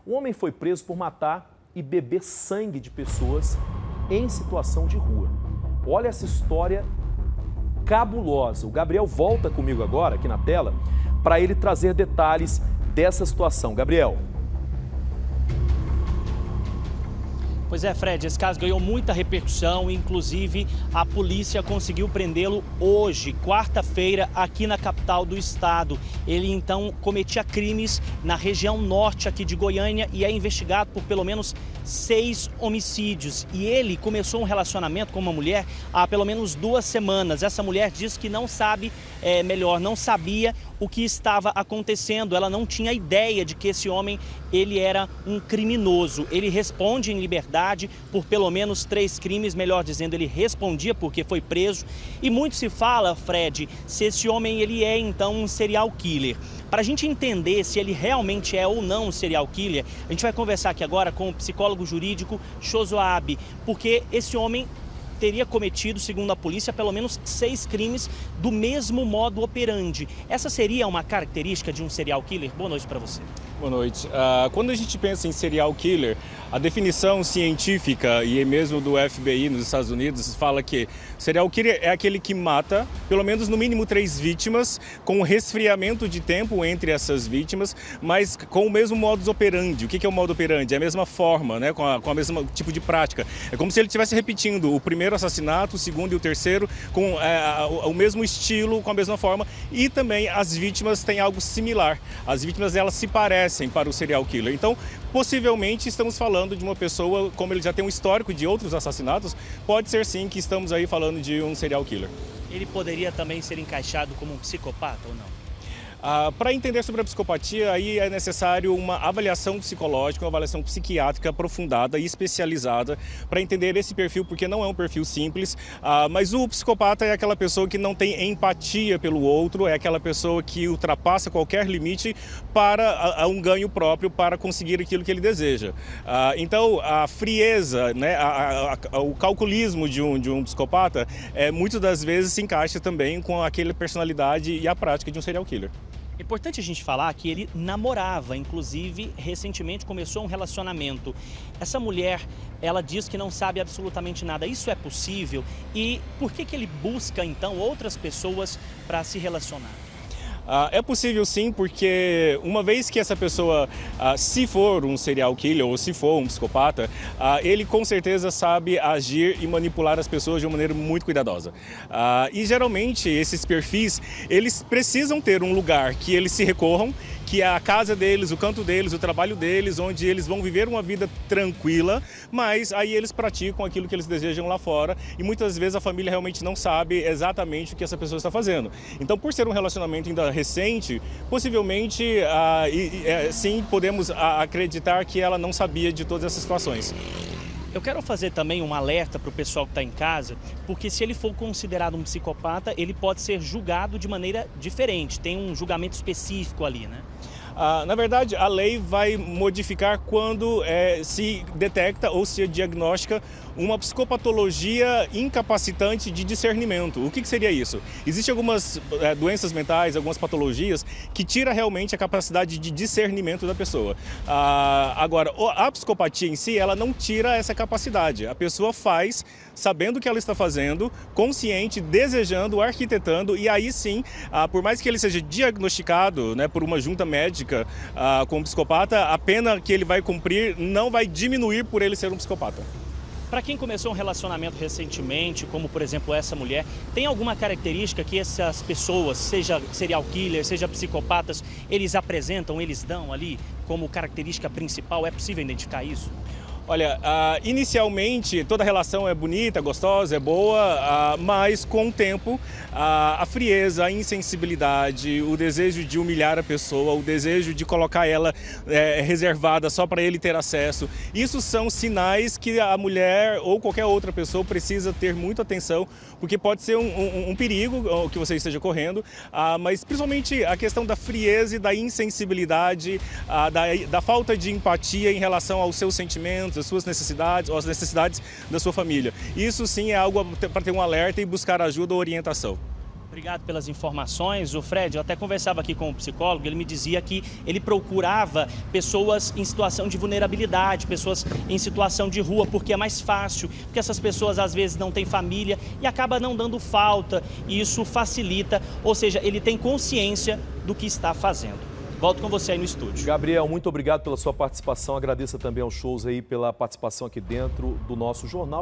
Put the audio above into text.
Um homem foi preso por matar e beber sangue de pessoas em situação de rua. Olha essa história cabulosa. O Gabriel volta comigo agora, aqui na tela, para ele trazer detalhes dessa situação. Gabriel. Pois é, Fred, esse caso ganhou muita repercussão, inclusive a polícia conseguiu prendê-lo hoje, quarta-feira, aqui na capital do estado. Ele então cometia crimes na região norte aqui de Goiânia e é investigado por pelo menos 6 homicídios. E ele começou um relacionamento com uma mulher há pelo menos 2 semanas. Essa mulher diz que não sabe, não sabia o que estava acontecendo. Ela não tinha ideia de que esse homem ele era um criminoso. Ele responde em liberdade por pelo menos 3 crimes, melhor dizendo, ele respondia porque foi preso. E muito se fala, Fred, se esse homem ele é então um serial killer. Para a gente entender se ele realmente é ou não um serial killer, a gente vai conversar aqui agora com o psicólogo jurídico Chozoabe, porque esse homem teria cometido, segundo a polícia, pelo menos 6 crimes do mesmo modo operandi. Essa seria uma característica de um serial killer? Boa noite para você. Boa noite. Quando a gente pensa em serial killer, a definição científica e mesmo do FBI nos Estados Unidos fala que serial killer é aquele que mata pelo menos no mínimo 3 vítimas com um resfriamento de tempo entre essas vítimas, mas com o mesmo modus operandi. O que é o modus operandi? É a mesma forma, né? com a mesma tipo de prática. É como se ele estivesse repetindo o primeiro assassinato, o segundo e o terceiro com o mesmo estilo, com a mesma forma, e também as vítimas têm algo similar. As vítimas elas se parecem para o serial killer. Então, possivelmente estamos falando de uma pessoa, como ele já tem um histórico de outros assassinatos, pode ser sim que estamos aí falando de um serial killer. Ele poderia também ser encaixado como um psicopata ou não? Para entender sobre a psicopatia, aí é necessário uma avaliação psicológica, uma avaliação psiquiátrica aprofundada e especializada para entender esse perfil, porque não é um perfil simples, mas o psicopata é aquela pessoa que não tem empatia pelo outro, é aquela pessoa que ultrapassa qualquer limite para um ganho próprio, para conseguir aquilo que ele deseja. Então, a frieza, né, o calculismo de um psicopata, muitas das vezes se encaixa também com aquela personalidade e a prática de um serial killer. É importante a gente falar que ele namorava, inclusive recentemente começou um relacionamento. Essa mulher, ela diz que não sabe absolutamente nada. Isso é possível? E por que ele busca então outras pessoas para se relacionar? É possível sim, porque uma vez que essa pessoa, se for um serial killer ou se for um psicopata, ele com certeza sabe agir e manipular as pessoas de uma maneira muito cuidadosa. E geralmente esses perfis, eles precisam ter um lugar que eles se recorram, que é a casa deles, o canto deles, o trabalho deles, onde eles vão viver uma vida tranquila, mas aí eles praticam aquilo que eles desejam lá fora e muitas vezes a família realmente não sabe exatamente o que essa pessoa está fazendo. Então, por ser um relacionamento ainda recente, possivelmente, sim, podemos acreditar que ela não sabia de todas essas situações. Eu quero fazer também um alerta para o pessoal que está em casa, porque se ele for considerado um psicopata, ele pode ser julgado de maneira diferente, tem um julgamento específico ali, né? Na verdade, a lei vai modificar quando se detecta ou se diagnostica uma psicopatologia incapacitante de discernimento. O que seria isso? Existem algumas doenças mentais, algumas patologias que tiram realmente a capacidade de discernimento da pessoa. Agora, a psicopatia em si, ela não tira essa capacidade. A pessoa faz sabendo o que ela está fazendo, consciente, desejando, arquitetando, e aí sim, por mais que ele seja diagnosticado, né, por uma junta médica como psicopata, a pena que ele vai cumprir não vai diminuir por ele ser um psicopata. Para quem começou um relacionamento recentemente, como por exemplo essa mulher, tem alguma característica que essas pessoas, seja serial killer, seja psicopatas, eles apresentam, eles dão ali como característica principal? É possível identificar isso? Olha, inicialmente toda relação é bonita, gostosa, é boa, mas com o tempo a frieza, a insensibilidade, o desejo de humilhar a pessoa, o desejo de colocar ela reservada só para ele ter acesso, isso são sinais que a mulher ou qualquer outra pessoa precisa ter muita atenção, porque pode ser um perigo que você esteja correndo, mas principalmente a questão da frieza e da insensibilidade, da falta de empatia em relação aos seus sentimentos, às suas necessidades ou às necessidades da sua família. Isso sim é algo para ter um alerta e buscar ajuda ou orientação. Obrigado pelas informações. O Fred, eu até conversava aqui com o psicólogo, ele me dizia que ele procurava pessoas em situação de vulnerabilidade, pessoas em situação de rua, porque é mais fácil, porque essas pessoas às vezes não têm família e acaba não dando falta, e isso facilita, ou seja, ele tem consciência do que está fazendo. Volto com você aí no estúdio. Gabriel, muito obrigado pela sua participação, agradeço também aos shows aí pela participação aqui dentro do nosso jornal.